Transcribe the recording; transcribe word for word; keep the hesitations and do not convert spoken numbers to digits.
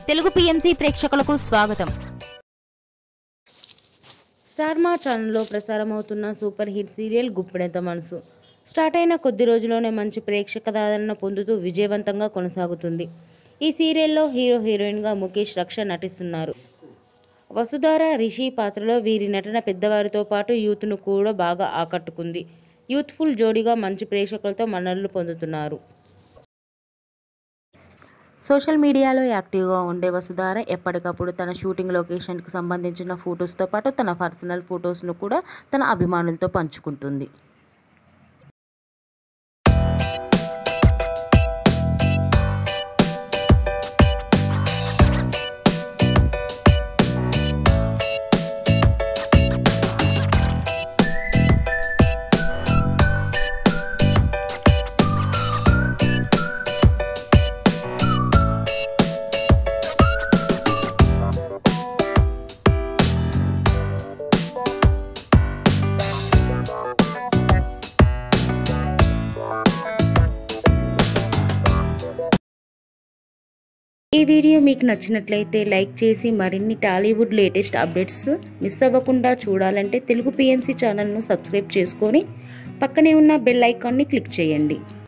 Telugu PMC ప్రేక్షకులకు స్వాగతం. Star Maa ఛానల్లో ప్రసారమవుతున్న super hit serial Guppedantha Manasu start అయిన కొద్ది రోజుల్లోనే మంచి ప్రేక్షకాదరణ పొందుతూ విజయవంతంగా కొనసాగుతుంది. ఈ సీరియల్లో హీరో హీరోయిన్గా ముఖేష్ రక్ష నటిస్తున్నారు. వసుధార, రిషి పాత్రలో వీరి నటన పెద్దవారితో పాటు యూత్ను కూడా బాగా ఆకట్టుకుంది. యూత్ఫుల్ జోడీగా మంచి ప్రేక్షకులతో మన్ననలు పొందుతున్నారు. సోషల్ మీడియాలో యాక్టివ్గా ఉండే వసుధార ఎప్పటికప్పుడు తన షూటింగ్ లొకేషన్కి సంబంధించిన ఫొటోస్తో పాటు తన పర్సనల్ ఫొటోస్ను కూడా తన అభిమానులతో పంచుకుంటుంది. ఈ వీడియో మీకు నచ్చినట్లయితే లైక్ చేసి మరిన్ని టాలీవుడ్ లేటెస్ట్ అప్డేట్స్ మిస్ అవ్వకుండా చూడాలంటే తెలుగు పిఎంసి ఛానల్ను సబ్స్క్రైబ్ చేసుకొని పక్కనే ఉన్న బెల్ ఐకాన్ని క్లిక్ చేయండి.